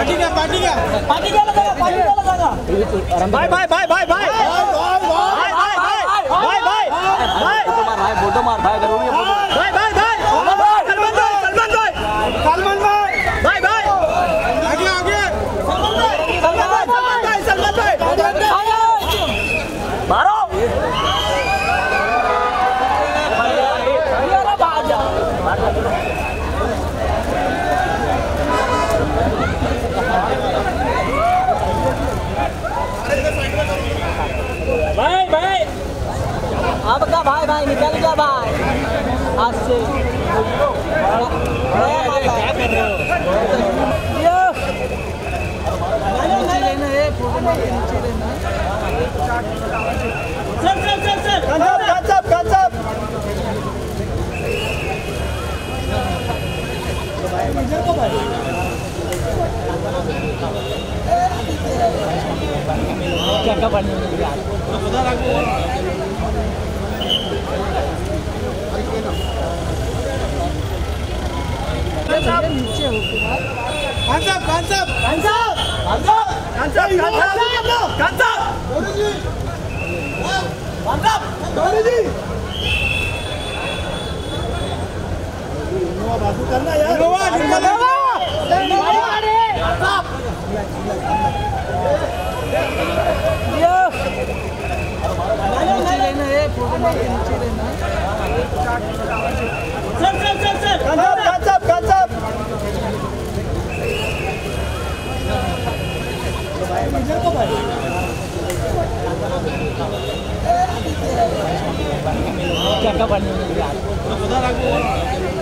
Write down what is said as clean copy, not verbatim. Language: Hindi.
फोटो मार भाई जरूरी है अब का भाई निकल गया भाई आज से क्या कर रहे हो नीचे लेना है फोटो में नीचे लेना क्या पानी नीचे करना यार नीचे लेना है फोटो में नीचे लेना क्या पानी